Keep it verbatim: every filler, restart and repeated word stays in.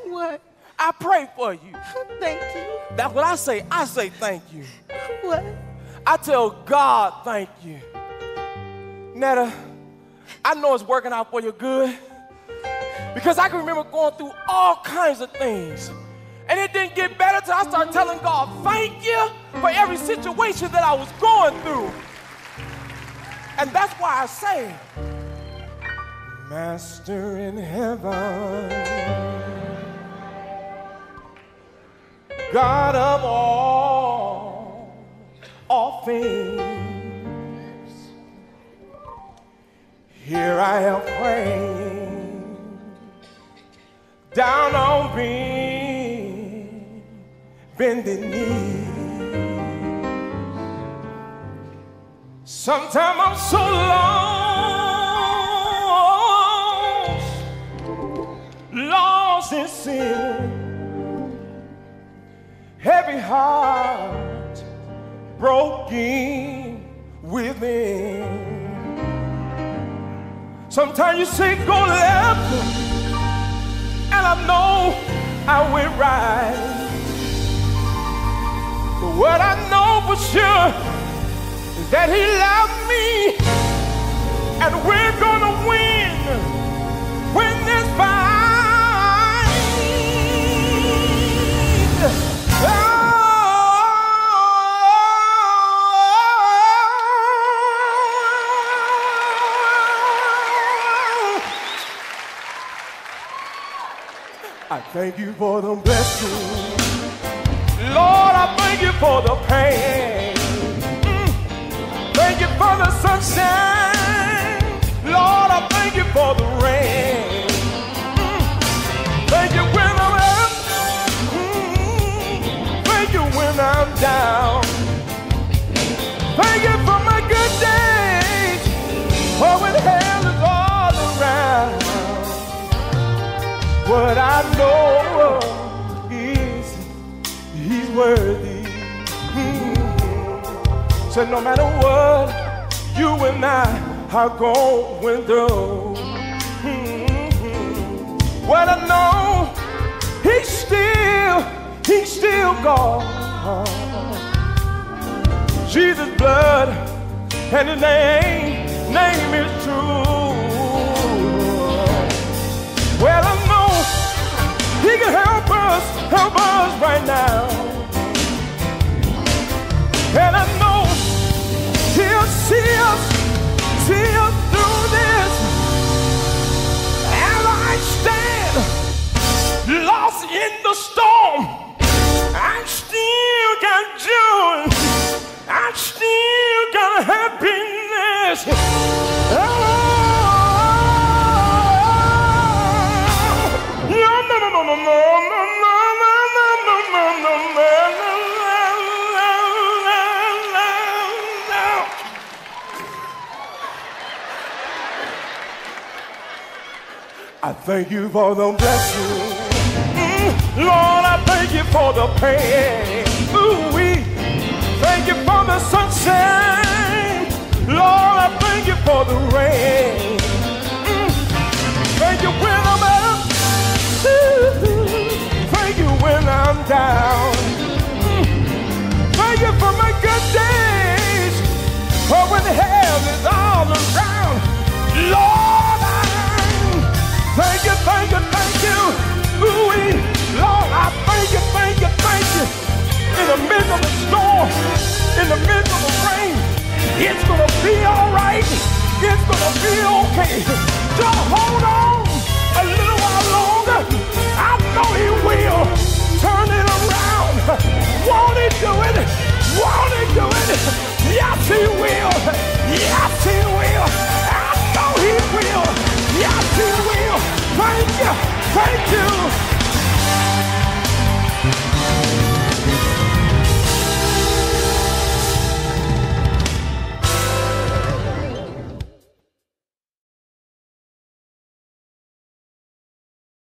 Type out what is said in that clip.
What? I pray for you. Thank you. That's what I say. I say thank you. What? I tell God thank you. Netta, I know it's working out for your good because I can remember going through all kinds of things. And it didn't get better till I started telling God, thank you for every situation that I was going through. And that's why I say, Master in heaven, God of all, all things, here I am praying, down on me, bending knees. Sometimes I'm so lost, lost in sin, heavy heart, broken within. Sometimes you say go left, and I know I went right. But what I know for sure is that he loved me, and we're gonna win, win this fight. Oh, I thank you for the blessings. Lord, I thank you for the pain. Mm. Thank you for the sunshine. Lord, I thank you for the rain. Mm. Thank you when I'm up. Mm. Thank you when I'm down. Thank you for my good days. Oh, when hell is all around. What I know is he's worthy. Mm-hmm. So no matter what you and I are going through, mm-hmm. what I know, he's still, he's still God. Jesus' blood and his name, name is true. Well, I know he can help us, help us right now. And I know he'll see us, see us through this. As I stand lost in the storm, I still got joy. I still got happiness. Oh, I thank you for the blessing. Mm, Lord, I thank you for the pain. Ooh-wee. Thank you for the sunshine. Lord, I thank you for the rain. Mm, thank you when I'm up. Thank you when I'm down. Mm. Thank you for my good days. Oh, when hell is all around. Lord, I thank you, thank you, thank you. Ooh-wee. Lord, I thank you, thank you, thank you. In the midst of the storm, in the midst of the rain, it's gonna be all right. It's gonna be okay. Just hold on a little while longer. I know he will turn it around. Won't he do it? Won't he do it?